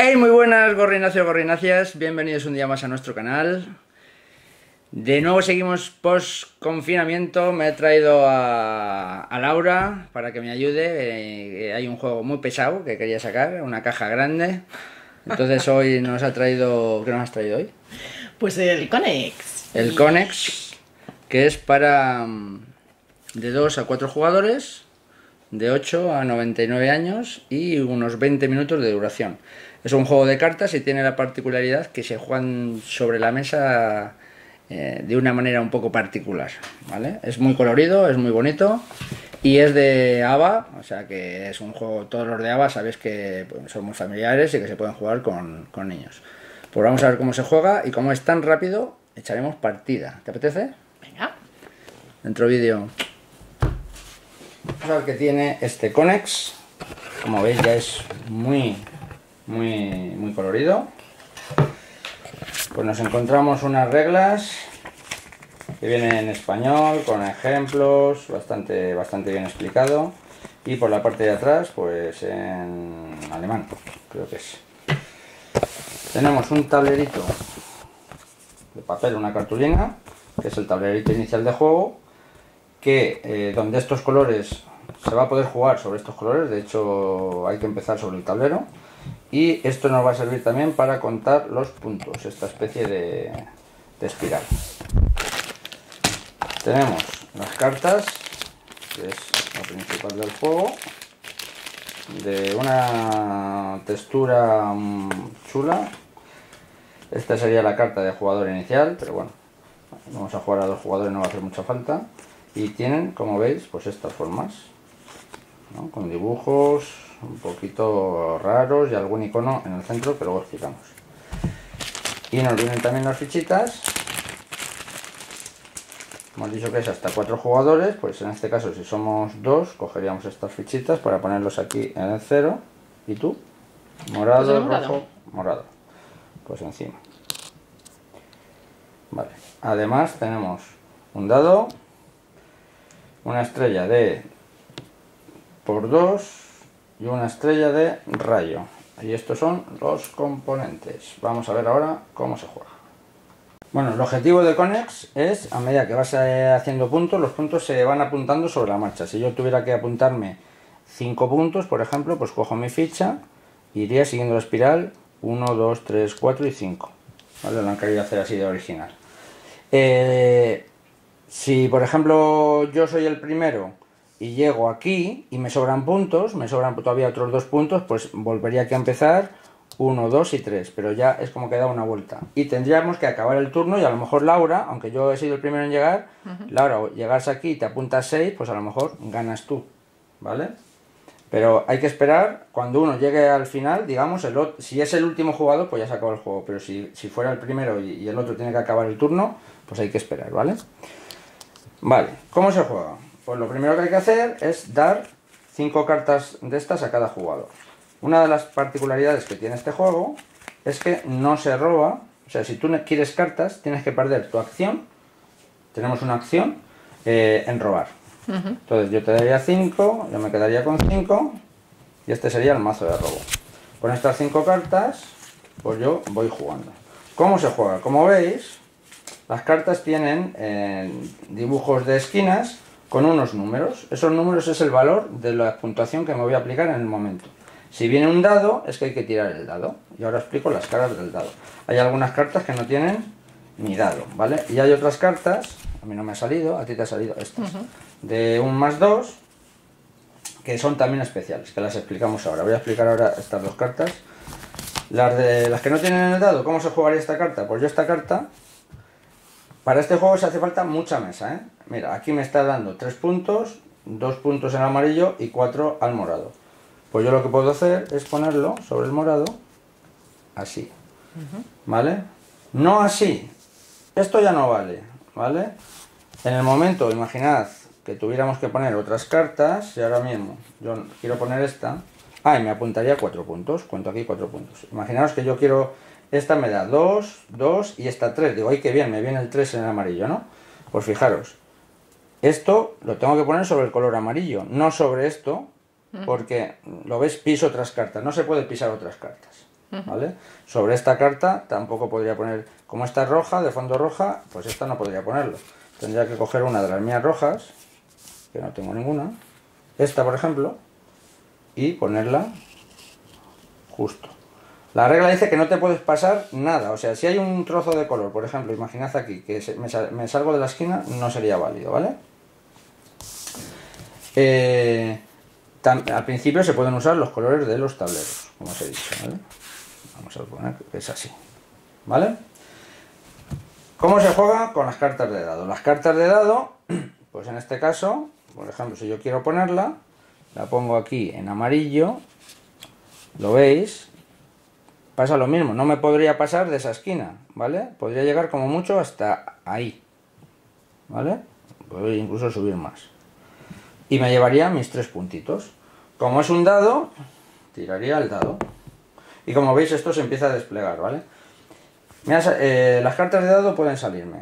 Hey, muy buenas gorrináceos, gorrináceas, bienvenidos un día más a nuestro canal. De nuevo seguimos post confinamiento, me he traído a Laura para que me ayude. Hay un juego muy pesado que quería sacar, una caja grande. Entonces hoy nos ha traído... ¿Qué nos has traído hoy? Pues el Conex. El Conex, que es para de 2 a 4 jugadores, de 8 a 99 años y unos 20 minutos de duración. Es un juego de cartas y tiene la particularidad que se juegan sobre la mesa de una manera un poco particular, ¿vale? Es muy colorido, es muy bonito y es de ABA, o sea que es un juego, todos los de ABA sabéis que son muy familiares y que se pueden jugar con niños. Pues vamos a ver cómo se juega y como es tan rápido, echaremos partida. ¿Te apetece? Venga. Dentro vídeo. Vamos a ver que tiene este Conex. Como veis ya es muy colorido. Pues nos encontramos unas reglas que vienen en español, con ejemplos, bastante bien explicado. Y por la parte de atrás, pues en alemán, creo que es. Tenemos un tablerito de papel, una cartulina, que es el tablerito inicial de juego, que donde estos colores se va a poder jugar sobre estos colores. De hecho hay que empezar sobre el tablero, y esto nos va a servir también para contar los puntos, esta especie de espiral. Tenemos las cartas, que es lo principal del juego, de una textura chula. Esta sería la carta de jugador inicial, pero bueno, vamos a jugar a 2 jugadores, no va a hacer mucha falta. Y tienen, como veis, pues estas formas, ¿no? Con dibujos un poquito raros y algún icono en el centro que luego explicamos. Y nos vienen también las fichitas. Hemos dicho que es hasta 4 jugadores, pues en este caso si somos 2 cogeríamos estas fichitas para ponerlos aquí en el 0. ¿Y tú? Morado, pues morado. rojo, morado. Pues encima. Vale. Además tenemos un dado, una estrella de por 2 y una estrella de rayo. Y estos son los componentes. Vamos a ver ahora cómo se juega. Bueno, el objetivo de Conex es, a medida que vas haciendo puntos, los puntos se van apuntando sobre la marcha. Si yo tuviera que apuntarme 5 puntos, por ejemplo, pues cojo mi ficha, iría siguiendo la espiral 1, 2, 3, 4 y 5. ¿Vale? Lo han querido hacer así de original. Si por ejemplo yo soy el primero y llego aquí y me sobran puntos, me sobran todavía otros 2 puntos, pues volvería aquí a empezar 1, 2 y 3, pero ya es como que da una vuelta. Y tendríamos que acabar el turno y a lo mejor Laura, aunque yo he sido el primero en llegar, Laura, llegas aquí y te apuntas 6, pues a lo mejor ganas tú, ¿vale? Pero hay que esperar cuando uno llegue al final, digamos, si es el último jugador, pues ya se acabó el juego. Pero si fuera el primero y el otro tiene que acabar el turno, pues hay que esperar, ¿vale? Vale, ¿cómo se juega? Pues lo primero que hay que hacer es dar 5 cartas de estas a cada jugador. Una de las particularidades que tiene este juego es que no se roba. O sea, si tú quieres cartas, tienes que perder tu acción. Tenemos una acción en robar. Entonces yo te daría 5, yo me quedaría con 5 y este sería el mazo de robo. Con estas 5 cartas, pues yo voy jugando. ¿Cómo se juega? Como veis, las cartas tienen dibujos de esquinas con unos números. Esos números es el valor de la puntuación que me voy a aplicar en el momento. Si viene un dado, es que hay que tirar el dado. Y ahora explico las caras del dado. Hay algunas cartas que no tienen ni dado, ¿vale? Y hay otras cartas, a mí no me ha salido, a ti te ha salido estas, de un +2, que son también especiales, que las explicamos ahora. Voy a explicar ahora estas 2 cartas. Las que no tienen el dado, ¿cómo se jugaría esta carta? Pues yo esta carta, para este juego se hace falta mucha mesa, ¿eh? Mira, aquí me está dando 3 puntos, 2 puntos en amarillo y 4 al morado. Pues yo lo que puedo hacer es ponerlo sobre el morado, así, ¿vale? No así, esto ya no vale, ¿vale? En el momento, imaginad que tuviéramos que poner otras cartas, y ahora mismo yo quiero poner esta, y me apuntaría 4 puntos, cuento aquí 4 puntos. Imaginaos que yo quiero, esta me da 2, 2 y esta 3, digo, ¡ay qué bien! Me viene el 3 en el amarillo, ¿no? Pues fijaros, esto lo tengo que poner sobre el color amarillo, no sobre esto, porque, lo ves, piso otras cartas, no se puede pisar otras cartas, ¿vale? Sobre esta carta tampoco podría poner, como esta es roja, de fondo roja, pues esta no podría ponerlo. Tendría que coger una de las mías rojas, que no tengo ninguna, esta por ejemplo, y ponerla justo. La regla dice que no te puedes pasar nada, o sea, si hay un trozo de color, por ejemplo, imaginad aquí, que me salgo de la esquina, no sería válido, ¿vale? Al principio se pueden usar los colores de los tableros, como os he dicho, ¿vale? Vamos a poner que es así, ¿vale? ¿Cómo se juega con las cartas de dado? Las cartas de dado, pues en este caso, por ejemplo, si yo quiero ponerla, la pongo aquí en amarillo, ¿lo veis? Pasa lo mismo, no me podría pasar de esa esquina, ¿vale? Podría llegar como mucho hasta ahí, ¿vale? Puedo incluso subir más. Y me llevaría mis 3 puntitos. Como es un dado, tiraría el dado. Y como veis esto se empieza a desplegar, ¿vale? Las cartas de dado pueden salirme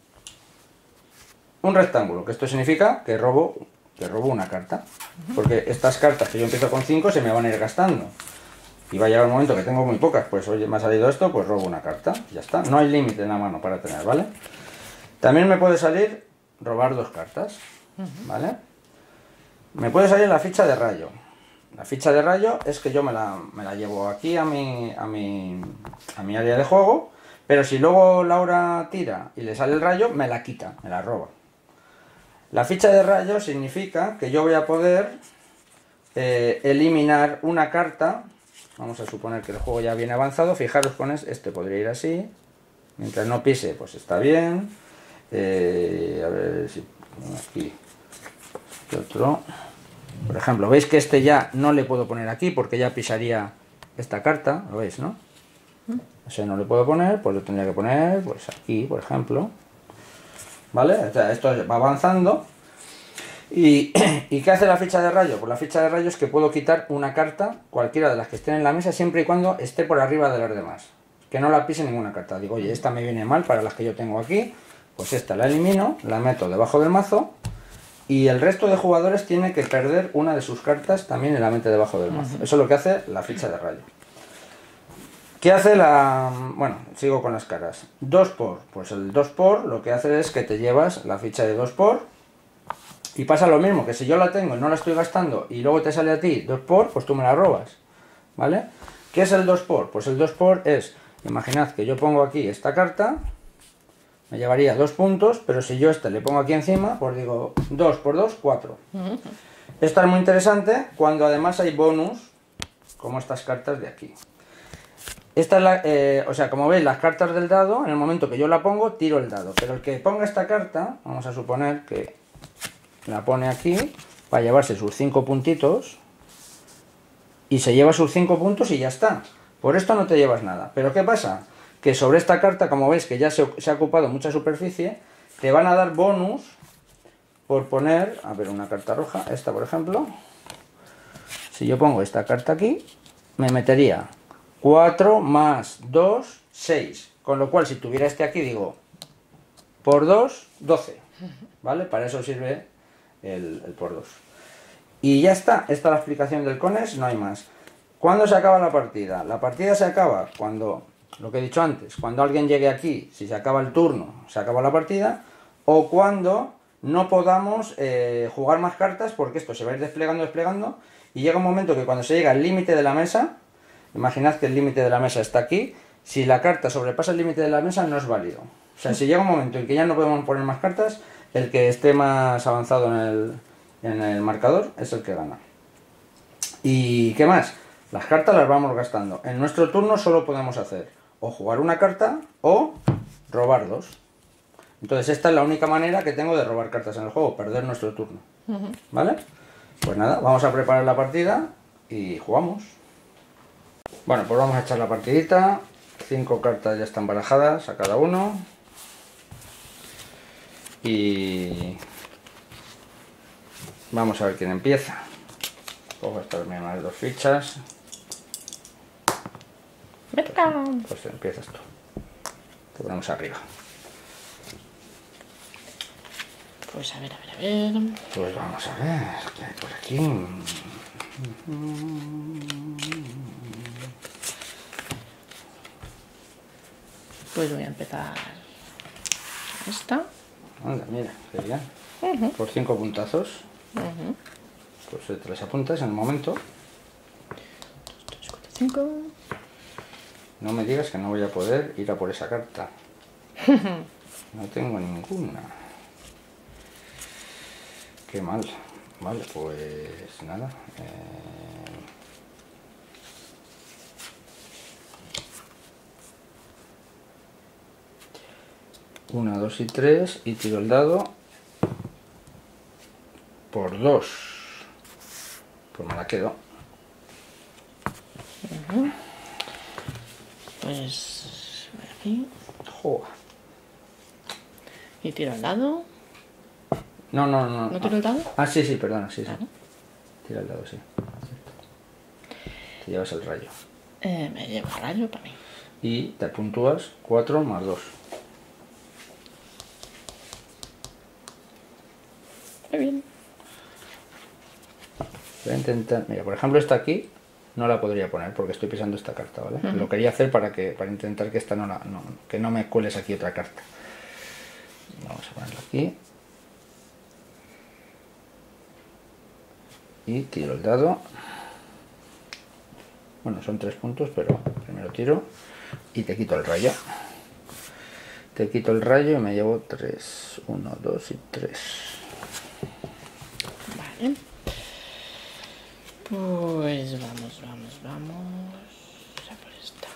un rectángulo, que esto significa que robo una carta. Porque estas cartas que yo empiezo con 5 se me van a ir gastando. Y va a llegar un momento que tengo muy pocas, pues oye, me ha salido esto, pues robo una carta. Ya está, no hay límite en la mano para tener, ¿vale? También me puede salir robar 2 cartas, ¿vale? Me puede salir la ficha de rayo. La ficha de rayo es que yo me la llevo aquí a mi área de juego, pero si luego Laura tira y le sale el rayo, me la quita, me la roba. La ficha de rayo significa que yo voy a poder eliminar una carta. Vamos a suponer que el juego ya viene avanzado. Fijaros con este podría ir así. Mientras no pise, pues está bien. A ver si aquí otro. Por ejemplo, veis que este ya no le puedo poner aquí porque ya pisaría esta carta. ¿Lo veis, no? Ese no le puedo poner, pues lo tendría que poner pues aquí, por ejemplo. ¿Vale? O sea, esto va avanzando. ¿Y qué hace la ficha de rayo? Pues la ficha de rayo es que puedo quitar una carta, cualquiera de las que estén en la mesa, siempre y cuando esté por arriba de las demás. Que no la pise ninguna carta. Digo, oye, esta me viene mal para las que yo tengo aquí, pues esta la elimino, la meto debajo del mazo, y el resto de jugadores tiene que perder una de sus cartas también en la mente debajo del mazo. Eso es lo que hace la ficha de rayo. ¿Qué hace la...? Bueno, sigo con las caras. 2 por. Pues el 2 por lo que hace es que te llevas la ficha de 2 por. Y pasa lo mismo, que si yo la tengo y no la estoy gastando y luego te sale a ti 2 por, pues tú me la robas. ¿Vale? ¿Qué es el 2 por? Pues el 2 por es, imaginad que yo pongo aquí esta carta, me llevaría 2 puntos, pero si yo le pongo aquí encima, pues digo 2 por 2, 4. Esto es muy interesante cuando además hay bonus, como estas cartas de aquí. Esta es o sea, como veis, las cartas del dado, en el momento que yo la pongo, tiro el dado. Pero el que ponga esta carta, vamos a suponer que la pone aquí, va a llevarse sus 5 puntitos, y se lleva sus 5 puntos y ya está. Por esto no te llevas nada. Pero ¿qué pasa? Que sobre esta carta, como veis que ya se ha ocupado mucha superficie, te van a dar bonus por poner, a ver, una carta roja, esta por ejemplo. Si yo pongo esta carta aquí, me metería 4 más 2, 6. Con lo cual, si tuviera este aquí, digo, por 2, 12. ¿Vale? Para eso sirve el por 2. Y ya está. Esta es la explicación del CONEX, no hay más. ¿Cuándo se acaba la partida? La partida se acaba cuando, lo que he dicho antes, cuando alguien llegue aquí, si se acaba el turno, se acaba la partida, o cuando no podamos jugar más cartas, porque esto se va a ir desplegando, y llega un momento que cuando se llega al límite de la mesa, imaginad que el límite de la mesa está aquí, si la carta sobrepasa el límite de la mesa no es válido. O sea, si llega un momento en que ya no podemos poner más cartas, el que esté más avanzado en el marcador es el que gana. ¿Y qué más? Las cartas las vamos gastando. En nuestro turno solo podemos hacer o jugar una carta o robar 2. Entonces esta es la única manera que tengo de robar cartas en el juego, perder nuestro turno. ¿Vale? Pues nada, vamos a preparar la partida y jugamos. Bueno, pues vamos a echar la partidita. 5 cartas ya están barajadas a cada uno. Y vamos a ver quién empieza. Cojo estas mismas 2 fichas. Pues empiezas tú. Te ponemos arriba. Pues a ver. Pues vamos a ver qué hay por aquí. Pues voy a empezar esta. Anda, mira, qué bien. Por 5 puntazos. Pues te las apuntas en el momento. 3, 4, 5. No me digas que no voy a poder ir a por esa carta. No tengo ninguna. Qué mal. Vale, pues nada. 1, 2 y 3 y tiro el dado por 2. Pues me la quedo. Pues voy aquí Joder. y tiro al lado. No. ¿No tiro el dado? Ah, sí, perdona, sí. Claro. Tira el dado, sí. Te llevas el rayo. Me llevo el rayo para mí. Y te puntúas 4 más 2. Muy bien. Voy a intentar... Mira, por ejemplo, esta aquí no la podría poner porque estoy pisando esta carta, ¿vale? Lo quería hacer para intentar que esta que no me cueles aquí otra carta. Vamos a ponerla aquí. Y tiro el dado. Bueno, son 3 puntos, pero primero tiro. Y te quito el rayo. Te quito el rayo y me llevo 3. 1, 2 y 3. Vale. Pues vamos. A por esta.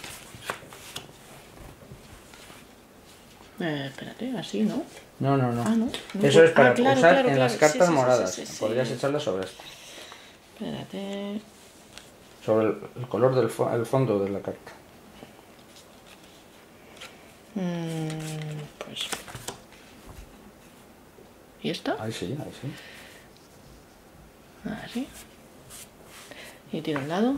Espérate, así, ¿no? No. Ah, no. Eso es para claro, usar claro, en las claro. cartas Sí, moradas. sí. Podrías echarlas sobre esto. Espérate. Sobre el color del el fondo de la carta. Pues. ¿Y esta? Ahí sí. Así. Y tiro al lado.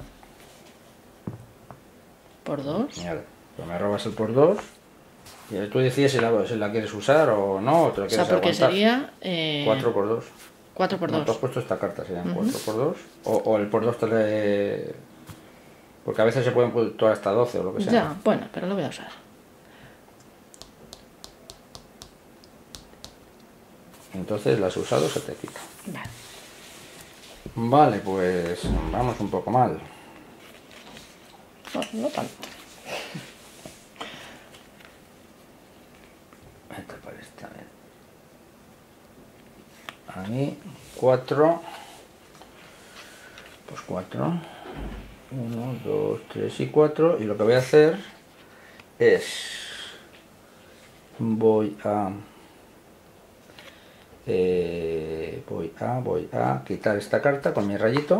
Por 2. Mira, pues me robas el por 2. Y tú decides si la quieres usar o no, o te lo O sea, quieres porque aguantar. sería. 4 por 2. 4 por No, tú has 2. puesto esta carta, serían 4 por 2. O el por 2 te le... Porque a veces se pueden puntuar hasta 12 o lo que sea. Ya, bueno, pero lo voy a usar. Entonces las has usado, se te quita. Vale. Vale, pues vamos un poco mal. No tanto. Esto parece también. Ahí, 4. Pues 4. 1, 2, 3 y 4. Y lo que voy a hacer es... Voy a quitar esta carta con mi rayito.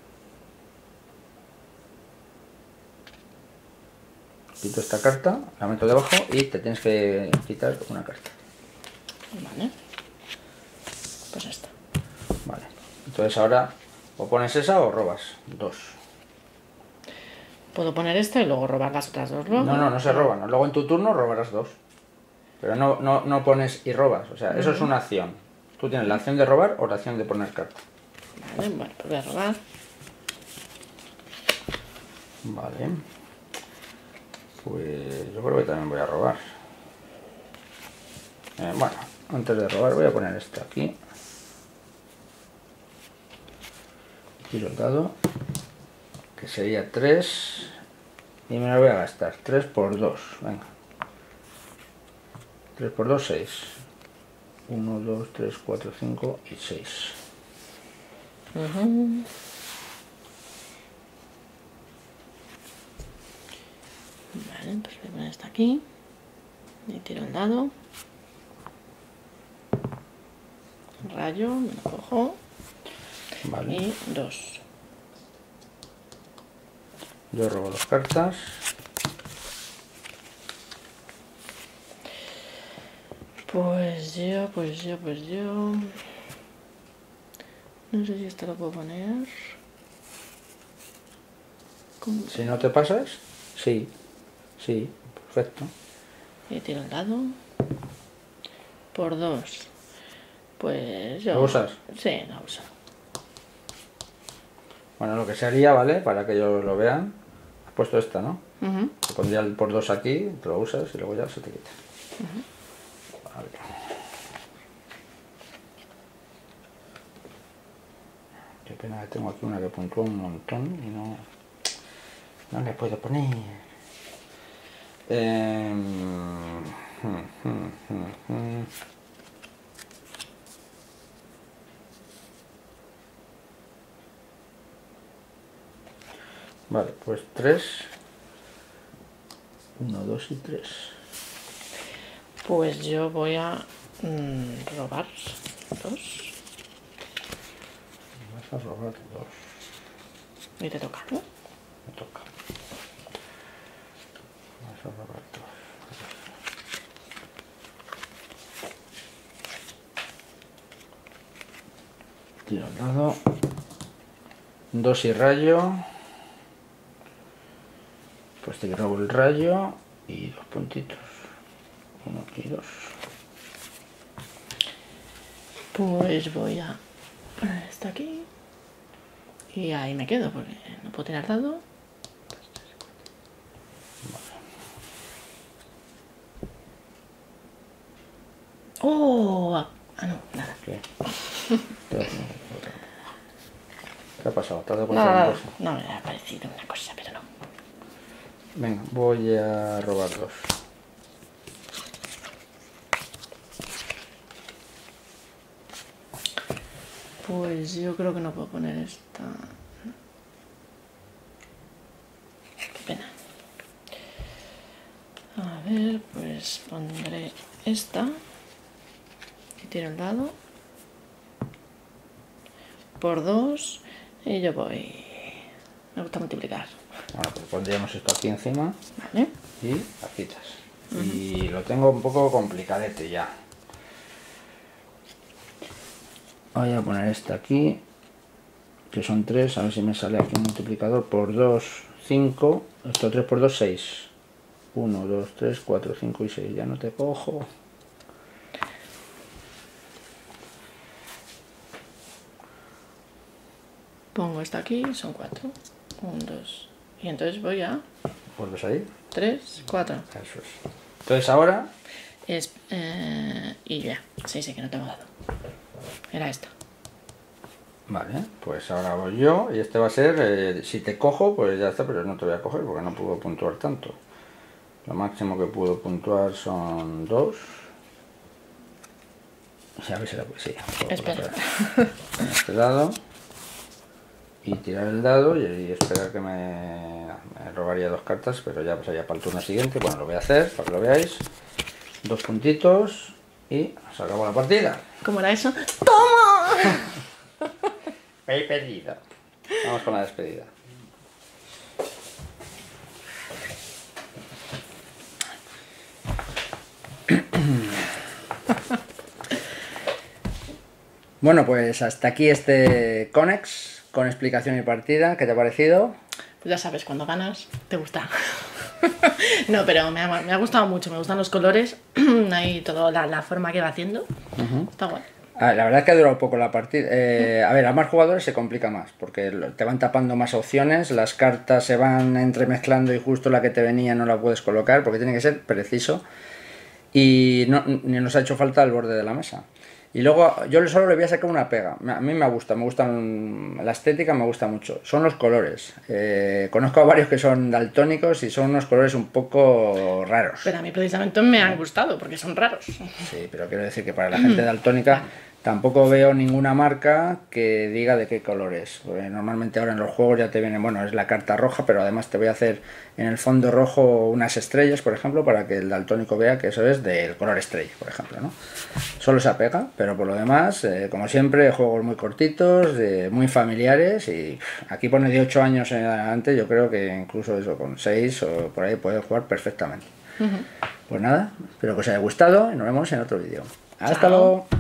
Quito esta carta, la meto debajo y te tienes que quitar una carta. Vale. Pues esta. Vale. Entonces ahora o pones esa o robas 2. Puedo poner esta y luego robar las otras dos luego. No se roban. Luego en tu turno robarás 2. Pero no pones y robas. O sea, eso es una acción. Tú tienes la acción de robar o la acción de poner carta. Vale, bueno, pues voy a robar. Vale. Pues yo creo que también voy a robar. Bueno, antes de robar voy a poner esto aquí. Tiro el dado. Que sería 3. Y me lo voy a gastar. 3 por 2. Venga. 3 por 2, 6. 1, 2, 3, 4, 5 y 6. Vale, pues voy a poner esta aquí. Y tiro el dado. Rayo, me lo cojo. Vale. Y 2. Yo robo 2 cartas. Pues yo. No sé si esta lo puedo poner. ¿Cómo? Si no te pasas, sí. Sí, perfecto. Y tiro el dado. Por 2. Pues yo. ¿Lo usas? Sí, lo uso. Bueno, lo que se haría, ¿vale? Para que ellos lo vean. puesto esta, ¿no? Te pondría el por 2 aquí, te lo usas y luego ya se te quita. Vale. Qué pena que tengo aquí una que puntúa un montón y no le puedo poner. Vale, pues 3. 1, 2 y 3. Pues yo voy a robar 2. Vas a robar 2. Y te toca, ¿no? Me toca. Vas a robar 2. Tiro al lado. 2 y rayo. Pues te robo el rayo y 2 puntitos. 1 y 2. Pues voy a poner esto aquí. Y ahí me quedo porque no puedo tirar dado. ¡Oh! Ah, no, nada. ¿Qué? ¿Qué ha pasado? ¿Te ha dado cuenta de una cosa? No me ha parecido una cosa, pero no. Venga, voy a robar 2. Pues yo creo que no puedo poner esta. Qué pena. A ver, pues pondré esta. Y tiro el dado. Por 2. Y yo voy. Me gusta multiplicar. Bueno, pues pondríamos esto aquí encima. Vale. Y la quitas. Y lo tengo un poco complicadete ya. Voy a poner esta aquí, que son 3, a ver si me sale aquí un multiplicador. Por 2, 5, esto 3 por 2, 6. 1, 2, 3, 4, 5 y 6. Ya no te cojo. Pongo esta aquí, son 4. 1, 2. Y entonces voy a ¿Vuelves ahí? 3, 4. Eso es. Entonces ahora, Y ya. Sí, que no tengo dado. Era esta. vale, pues ahora voy yo y este va a ser, si te cojo, pues ya está, pero no te voy a coger porque no puedo puntuar tanto. Lo máximo que puedo puntuar son 2. A ver si la puedo, sí. Espera. En este lado. Y tirar el dado y esperar que me robaría 2 cartas, pero ya pasaría para el turno siguiente. Bueno, lo voy a hacer para que lo veáis. 2 puntitos y se acabó la partida. ¿Cómo era eso? ¡Toma! He perdido. Vamos con la despedida. Bueno, pues hasta aquí este Conex con explicación y partida. ¿Qué te ha parecido? Pues ya sabes, cuando ganas, te gusta. No, pero me ha gustado mucho. Me gustan los colores. Ahí toda la forma que va haciendo. Está guay. La verdad es que ha durado poco la partida. A ver, a más jugadores se complica más, porque te van tapando más opciones, las cartas se van entremezclando y justo la que te venía no la puedes colocar, porque tiene que ser preciso. Y ni nos ha hecho falta el borde de la mesa. Y luego yo solo le voy a sacar una pega. A mí me gustan la estética, me gusta mucho. Son los colores. Conozco a varios que son daltónicos y son unos colores un poco raros. Pero a mí precisamente me han gustado porque son raros. Sí, pero quiero decir que para la gente daltónica tampoco veo ninguna marca que diga de qué color es. Porque normalmente ahora en los juegos ya te viene, bueno, es la carta roja, pero además te voy a hacer en el fondo rojo unas estrellas, por ejemplo, para que el daltónico vea que eso es del color estrella, por ejemplo, ¿no? Solo esa pega, pero por lo demás, como siempre, juegos muy cortitos, muy familiares, y aquí pone de 8 años en adelante, yo creo que incluso eso, con 6 o por ahí puedes jugar perfectamente. Pues nada, espero que os haya gustado y nos vemos en otro vídeo. ¡Hasta luego!